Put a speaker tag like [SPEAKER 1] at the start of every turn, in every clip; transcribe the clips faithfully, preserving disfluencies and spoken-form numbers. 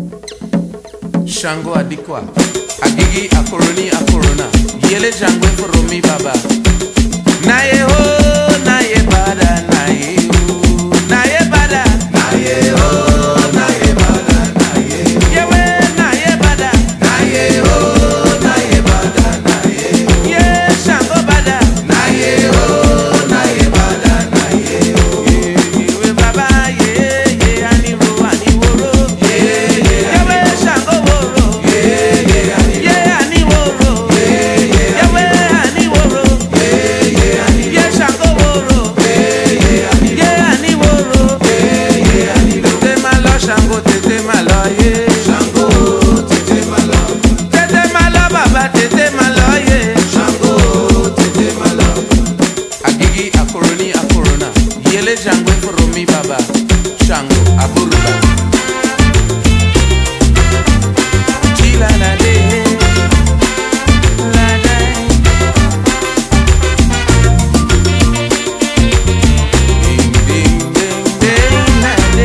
[SPEAKER 1] Shango adikwa, agigi akoroni akorona, yele jangwe foromi baba. Na ye ho, na ye bada, na ye ho, na ye bada, na ye ho, na ye bada, na ye ho. Yewe na ye bada, na ye ho, na ye bada, na ye ho. Ye Shango bada, na ye ho, na ye bada, na ye ho. Yewe baba, ye ye ani ro ani woro, ye ye yewe Shango woro, ye ye ani ye ani woro, ye ye yewe ani woro, ye ye ani ye Shango woro, ye ye ani ye ani woro, ye ye ani tete malo Shango tete malo ye Shango tete malo tete malo baba tete malo ye Shango tete malo. Agigi akoroni akorona, yele jangwe foromi baba. Shango aburuba. Chila la de la de. Ding ding ding ding la de.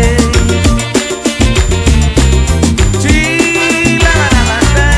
[SPEAKER 1] Chila la la de.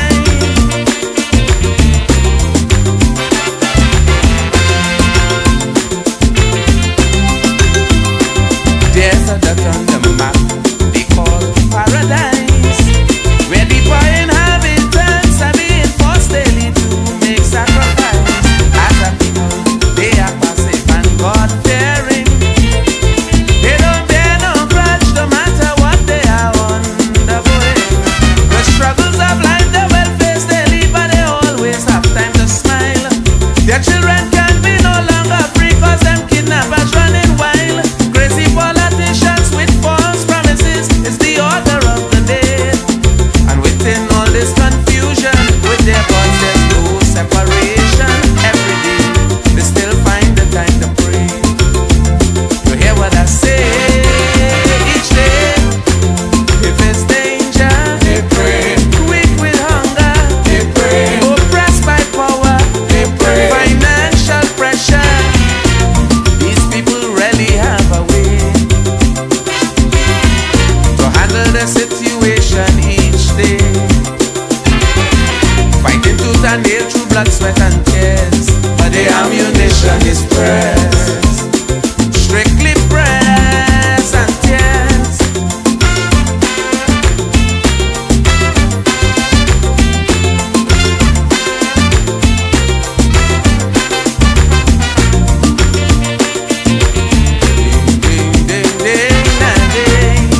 [SPEAKER 1] There's a dot on the map they call paradise, where the poor inhabitants are being forced daily to make sacrifice. As a people, they are passive and God-fearing. They don't bear no grudge, no matter what they are undergoing. The struggles of life they will face daily, but they always have time to smile. Their children can be no longer free, cause them kidnappers running wild. Crazy politicians with false promises is the order of the day. And within all this confusion, with their gods there's no separation. Every day, they still find the time to pray. You hear what I say? Each day, if it's danger, they pray. Weak with hunger, they pray. Oppressed by power, they pray. Financial pressure, these people really have a way to handle the situation each day. Fighting tooth and nail through blood, sweat and tears, but the ammunition is press. Strictly press and tears. Ding ding ding na ding.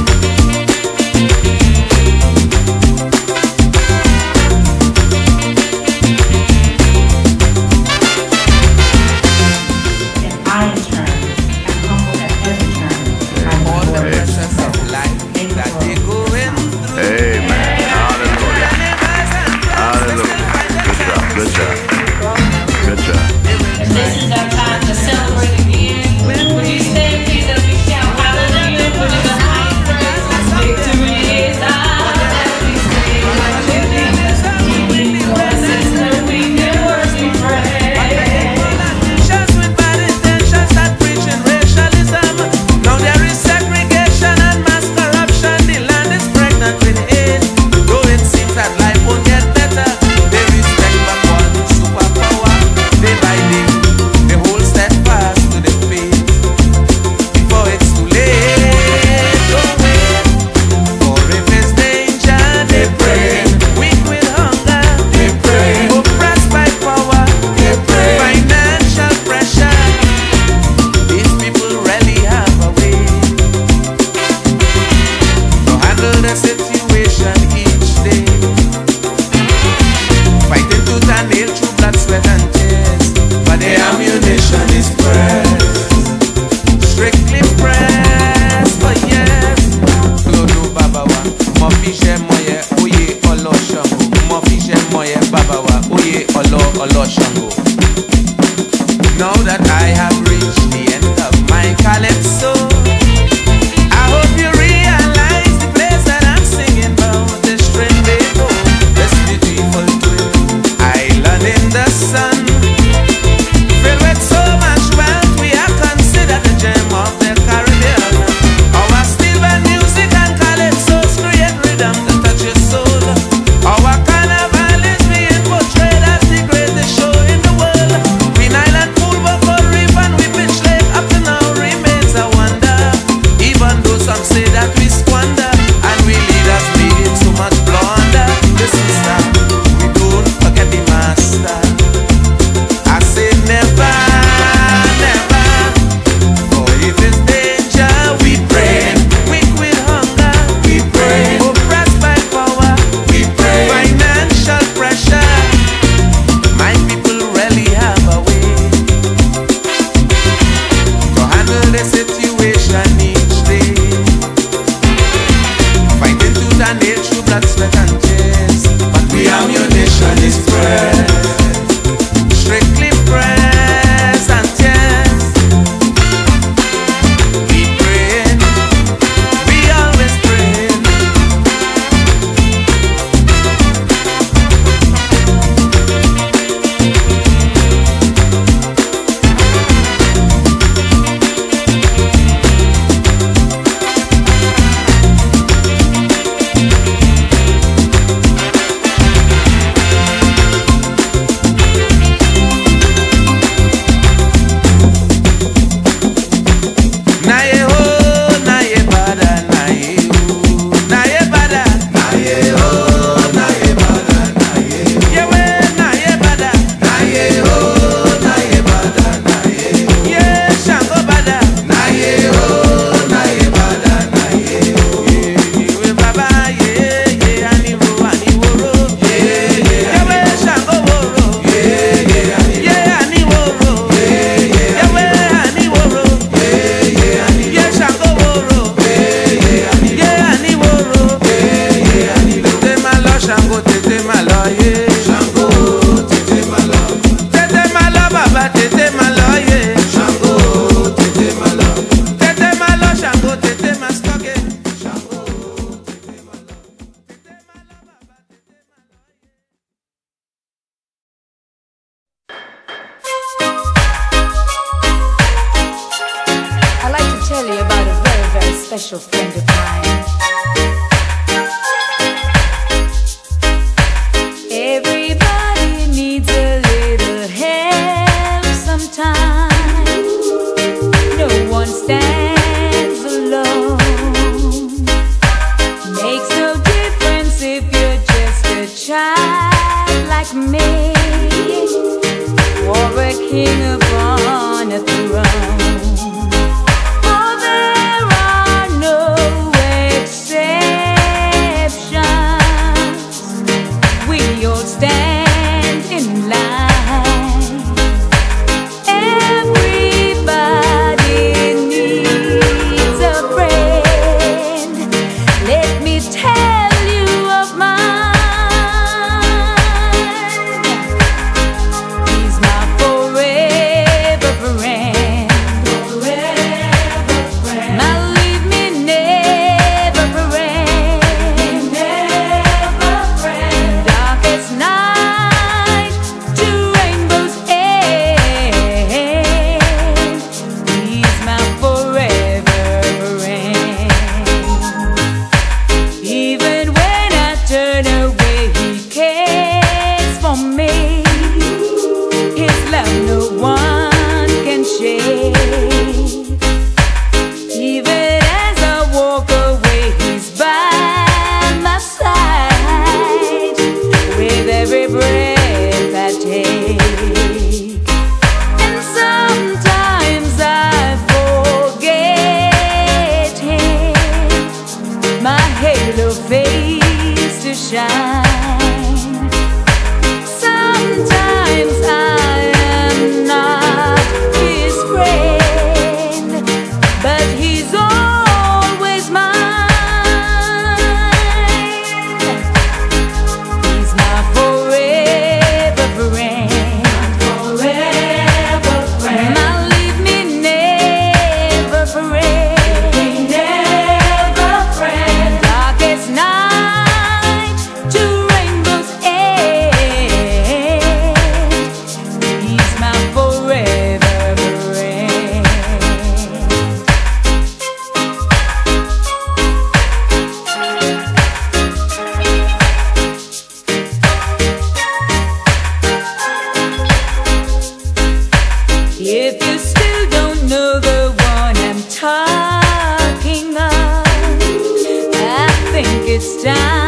[SPEAKER 2] And I, in turn, am humbled at every turn. I
[SPEAKER 1] All the
[SPEAKER 2] know
[SPEAKER 1] pressures of life that they going through.
[SPEAKER 3] Amen. Hallelujah. Hallelujah. Good job. Good job. Good job.
[SPEAKER 4] And this is our time to celebrate again. Would you stand, please, as we shout hallelujah, putting the highest praise. Victory is ours as we sing like Jesus. Keeping voices that we can work and pray.
[SPEAKER 1] Politicians with bad intentions start preaching racialism. Now there is segregation and mass corruption. The land is pregnant with hate. Though it seems that life won't get better, they respect but one superpower. Day by day, they hold steadfast to the faith. Before it's too late, don't wait. For if it's danger, they pray. Weak with hunger, they pray. Oppressed by power, they pray. Financial pressure, these people really have a way to handle the situation each day. Fighting tooth and nail through blood, sweat and tears, but the ammunition is pressed. Strictly pressed for years. Clodo babawa, mo fi ṣe moye, oye olo Shango. Mo fi ṣe moye babawa, oye olo olo Shango. Now that I have reached the end of my calypso, I hope you realize the place that I'm singing about. This Trinbago, this beautiful twin island in the sun, filled with so much wealth, we are considered the gem of the Caribbean. Our steel band music and calypsos create rhythm to touch blood, sweat and tears, but the ammunition is fresh. Strictly prayers and tears. We praying, we always praying.
[SPEAKER 5] Special friend of mine. Everybody needs a little help sometimes. No one stands alone. Makes no difference if you're just a child like me, or a king upon a throne. It's time.